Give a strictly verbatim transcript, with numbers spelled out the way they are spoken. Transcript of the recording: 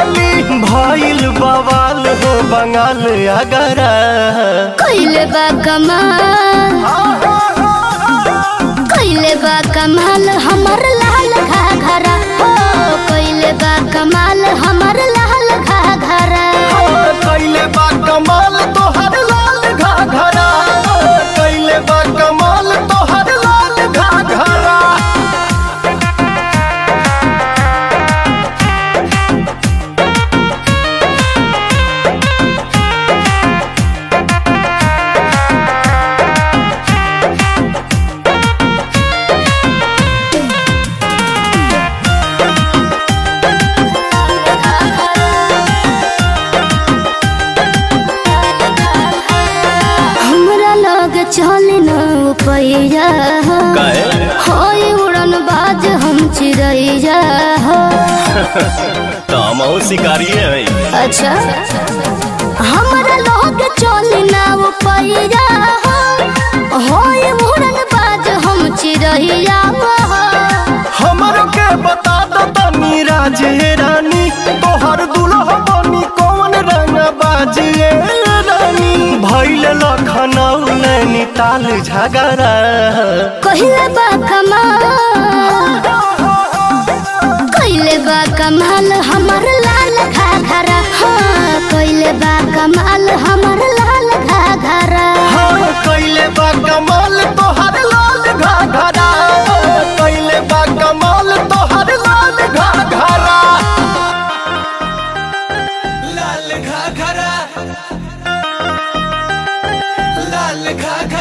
वाली भइल बवाल हो बंगाल अगरा कइले बा कमाल कइले बा कमाल हमर लाल घाघरा हो कइले बा कमाल हमर लाल घाघरा कइले बा कमाल तोहर लाल घाघरा कइले बा कमाल तोहर लाल घाघरा चले न पैया होई उड़न बाज हम चिड़ैया हो तो हम शिकारी है। अच्छा हमारा लोग चले न पैया होई उड़न बाज हम चिड़ैया हो हमरो के बता दो तनी राजे रानी तोहर दुल्हा बनी कौन रंग बाजिए रानी भइल लखनऊ नैनीताल झगड़ा कहिले बा कमाल कहिले बा कमाल हमर लाल घाघरा हाँ कहिले बा कमाल हमर लाल घाघरा हाँ कहिले बा कमाल तोहर लाल घाघरा कहिले बा कमाल तोहर लाल घाघरा लाल घाघरा लाल घाघरा